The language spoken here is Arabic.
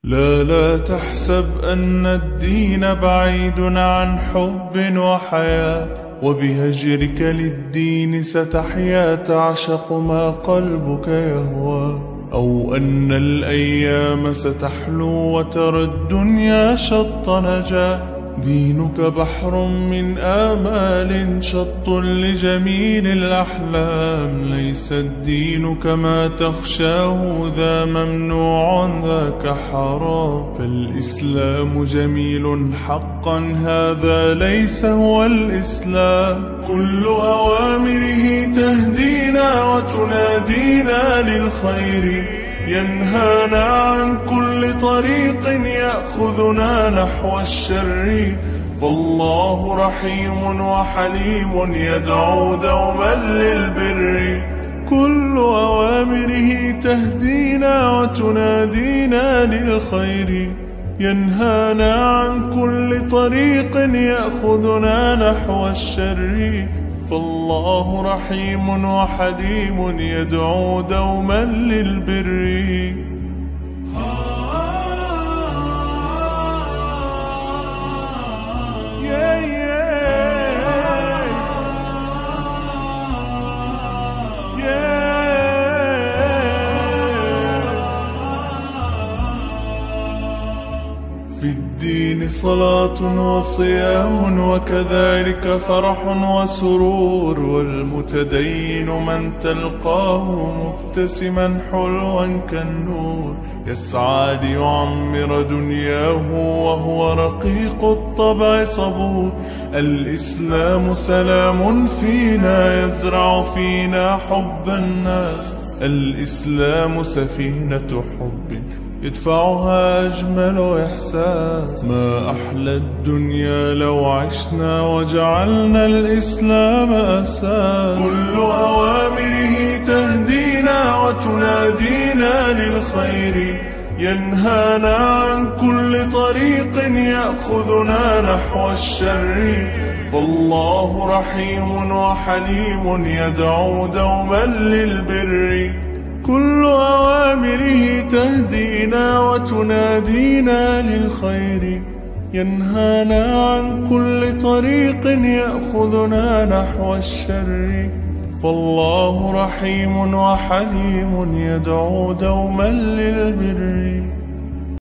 لا تحسب أن الدين بعيد عن حب وحياة، وبهجرك للدين ستحيا تعشق ما قلبك يهوى، أو أن الأيام ستحلو وترى الدنيا شط نجاة. دينك بحر من آمال شط لجميل الأحلام، ليس الدين كما تخشاه ذا ممنوع ذاك حرام. فالإسلام جميل حقا هذا ليس هو الإسلام، كل أوامره تهدينا وتنادينا للخير، ينهانا عن كل طريق يأخذنا نحو الشر. فالله رحيم وحليم يدعو دوما للبر، كل أوامره تهدينا وتنادينا للخير، ينهانا عن كل طريق يأخذنا نحو الشر. فالله رحيم وحليم يدعو دوما للبر. في الدين صلاة وصيام وكذلك فرح وسرور، والمتدين من تلقاه مبتسما حلوا كالنور، يسعى ليعمر دنياه وهو رقيق الطبع صبور. الإسلام سلام فينا يزرع فينا حب الناس، الإسلام سفينة حب يدفعها أجمل إحساس. ما أحلى الدنيا لو عشنا وجعلنا الإسلام أساس، كل أوامره تهدينا وتنادينا للخير، ينهانا عن كل طريق يأخذنا نحو الشر. فالله رحيم وحليم يدعو دوما للبر، كل أوامره تهدينا وتنادينا للخير، ينهانا عن كل طريق يأخذنا نحو الشر. فالله رحيم وحليم يدعو دوما للبر.